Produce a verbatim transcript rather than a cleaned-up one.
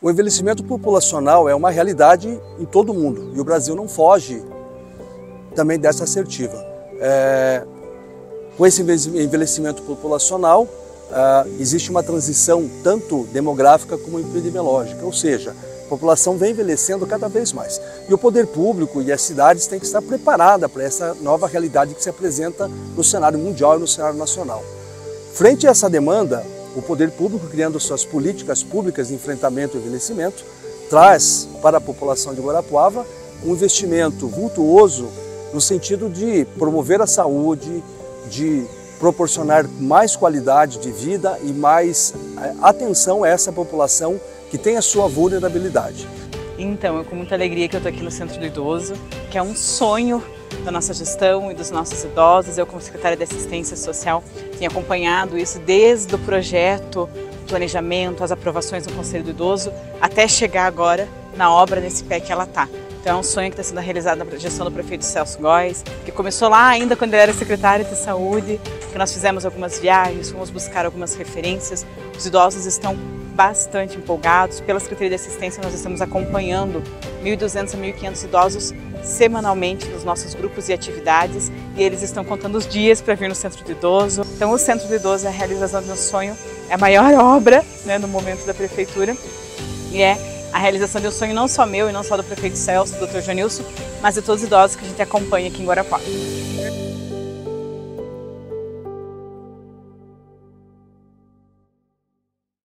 O envelhecimento populacional é uma realidade em todo o mundo e o Brasil não foge também dessa assertiva. É, com esse envelhecimento populacional, é, existe uma transição tanto demográfica como epidemiológica, ou seja, a população vem envelhecendo cada vez mais. E o poder público e as cidades têm que estar preparadas para essa nova realidade que se apresenta no cenário mundial e no cenário nacional. Frente a essa demanda, o poder público, criando suas políticas públicas de enfrentamento ao envelhecimento, traz para a população de Guarapuava um investimento vultuoso no sentido de promover a saúde, de proporcionar mais qualidade de vida e mais atenção a essa população que tem a sua vulnerabilidade. Então, é com muita alegria que eu estou aqui no Centro do Idoso, que é um sonho da nossa gestão e dos nossos idosos. Eu, como secretária de Assistência Social, tenho acompanhado isso desde o projeto, o planejamento, as aprovações do Conselho do Idoso, até chegar agora na obra nesse pé que ela está. Então é um sonho que está sendo realizado na gestão do prefeito Celso Góes, que começou lá ainda quando ele era secretário de Saúde, que nós fizemos algumas viagens, fomos buscar algumas referências. Os idosos estão bastante empolgados. Pela Secretaria de Assistência, nós estamos acompanhando mil e duzentos a mil e quinhentos idosos semanalmente nos nossos grupos e atividades, e eles estão contando os dias para vir no Centro do Idoso. Então o Centro do Idoso é a realização de um sonho, é a maior obra, né, no momento da Prefeitura, e é a realização de um sonho não só meu e não só do prefeito Celso, do doutor Joanilson, mas de todos os idosos que a gente acompanha aqui em Guarapuava.